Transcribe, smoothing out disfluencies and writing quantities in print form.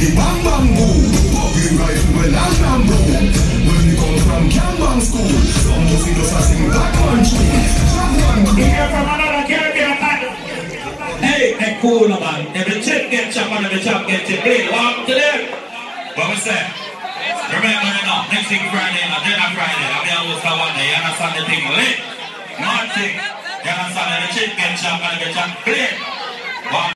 bang bang boom. Bubbling rifle well and bamboo. When we come from Kanban school, some pussy just a sing black man tune. Here from another Caribbean man. Hey, they cool man. If the chip get chopped and the chop get chip, please walk to them. What we say? Remember now, next week Friday, dinner Friday, I'll be able to one day, you understand the thing lit? Nothing. You understand the chip get chopped and the chop, please.